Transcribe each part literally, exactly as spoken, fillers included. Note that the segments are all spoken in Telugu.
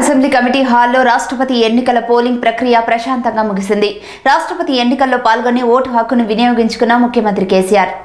అసెంబ్లీ కమిటీ హాల్లో రాష్ట్రపతి ఎన్నికల పోలింగ్ ప్రక్రియ ప్రశాంతంగా ముగిసింది. రాష్ట్రపతి ఎన్నికల్లో పాల్గొని ఓటు హక్కును వినియోగించుకున్న ముఖ్యమంత్రి కేసీఆర్.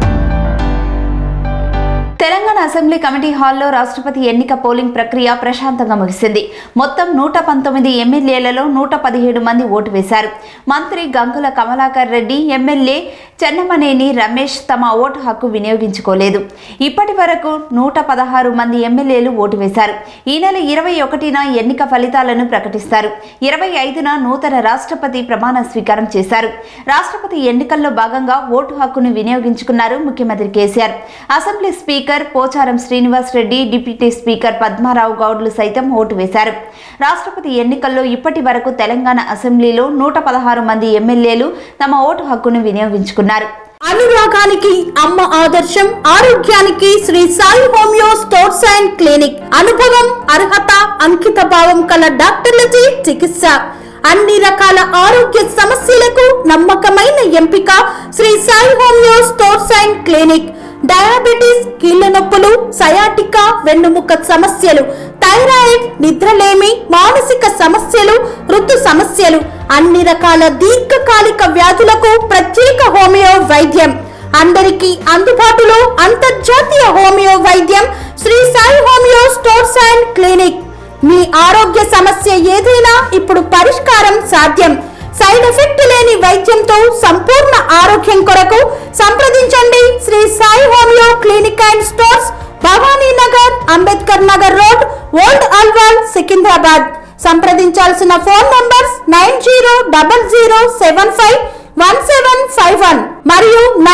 తెలంగాణ అసెంబ్లీ కమిటీ హాల్లో రాష్ట్రపతి ఎన్నిక పోలింగ్ ప్రక్రియ ప్రశాంతంగా ముగిసింది. మొత్తం నూట పంతొమ్మిది ఎమ్మెల్యేలలో నూట పదిహేడు మంది ఓటు వేశారు. మంత్రి గంగుల కమలాకర్ రెడ్డి, ఎమ్మెల్యే చెన్నమనేని రమేష్ తమ ఓటు హక్కు వినియోగించుకోలేదు. ఇప్పటి వరకు నూట పదహారు మంది ఎమ్మెల్యేలు ఓటు వేశారు. ఈ నెల ఇరవై ఒకటిన ఎన్నిక ఫలితాలను ప్రకటిస్తారు. ఇరవై ఐదున నూతన రాష్ట్రపతి ప్రమాణ స్వీకారం చేశారు. రాష్ట్రపతి ఎన్నికల్లో భాగంగా ఓటు హక్కును వినియోగించుకున్నారు ముఖ్యమంత్రి KCR. Assembly speaker Pocharam Srinivas Reddy, deputy speaker Padmarao గౌడ్లు సైతం ఓటు వేశారు. రాష్ట్రపతి ఎన్నికల్లో ఇప్పటి వరకు తెలంగాణ అసెంబ్లీలో నూట పదహారు మంది ఎమ్మెల్యేలు తమ ఓటు హక్కును వినియోగించుకున్నారు. అనురాగానికి అమ్మ ఆదర్శం, ఆరోగ్యానికి Sri Sai homeo stores and clinic. అనుభవం, అర్హత, అంకిత భావం కల డాక్టర్లచే చికిత్స. అన్ని రకాల ఆరోగ్య సమస్యలకు నమ్మకమైన ఎంపిక Sri Sai homeo stores and clinic. Diabetes, కీళ్ల నొప్పులు, సయాటికా, వెన్నుముక సమస్యలు, థైరాయిడ్, నిద్రలేమి, మానసిక సమస్యలు, ఋతు సమస్యలు, అన్ని రకాల దీర్ఘకాలిక వ్యాధులకు ప్రత్యేక హోమియో వైద్యం. అందరికీ అందుబాటులో అంతర్జాతీయ హోమియో వైద్యం Sri Sai homeo stores and clinic. మీ ఆరోగ్య సమస్య ఏదైనా ఇప్పుడు పరిష్కారం సాధ్యం. సైడ్ ఎఫెక్ట్ లేని వైద్యంతో సంపూర్ణ ఆరోగ్యం కొరకు సంప్రదించండి Sri Sai homeo clinic and stores, Bhavani Nagar, Ambedkar Nagar road, old Alwal, Secunderabad. సంప్రదించాల్సిన phone numbers nine zero double zero seven five one seven five one మరియు